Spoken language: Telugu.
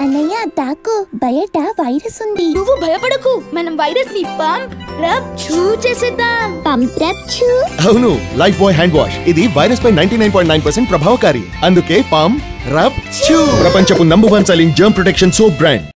అన్నయ్య దాకు బయట వైరస్ ఉంది. నువ్వు భయపడకు, మనం వైరస్ ని పంప్ రబ్ చూ చేసేద్దాం. పంప్ రబ్ చూ. అవును, లైఫ్ బాయ్ హ్యాండ్ వాష్ ఇది వైరస్ పై 99.9% ప్రభావకారి. అందుకే పంప్ రబ్ చూ ప్రపంచపు number 1 selling germ protection soap brand.